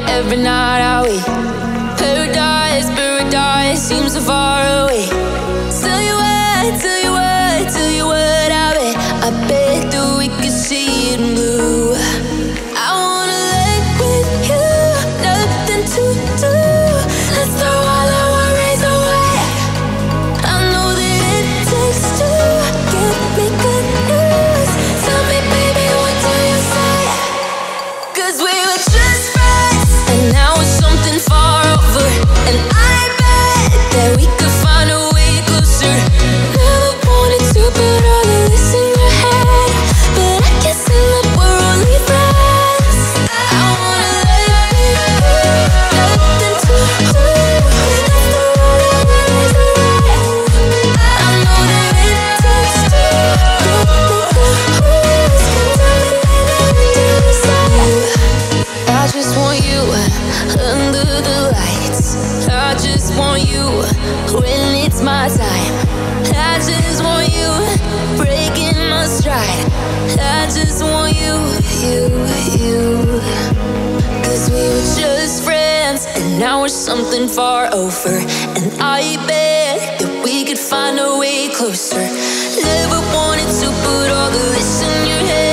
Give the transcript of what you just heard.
every night I wait. Paradise, paradise seems so far away. Tell you what, tell you what, tell you what, I bet that we could see it in blue. I wanna let with you, nothing to do. Let's throw all our worries away. I know that it takes two. Give me good news. Tell me, baby, what do you say? 'Cause we were just friends, and now it's something far over. And I bet that we could find a way closer. Never wanted to put all of this in your head, but I can't say that we're only friends. I wanna let it be, nothing to do. Let's throw all our worries away. I know that it takes two. I just want you under the lights. I just want you when it's my time. I just want you breaking my stride. I just want you, you. 'Cause we were just friends, and now we're something far over. And I bet that we could find a way closer. Never wanted to put all of this in your head,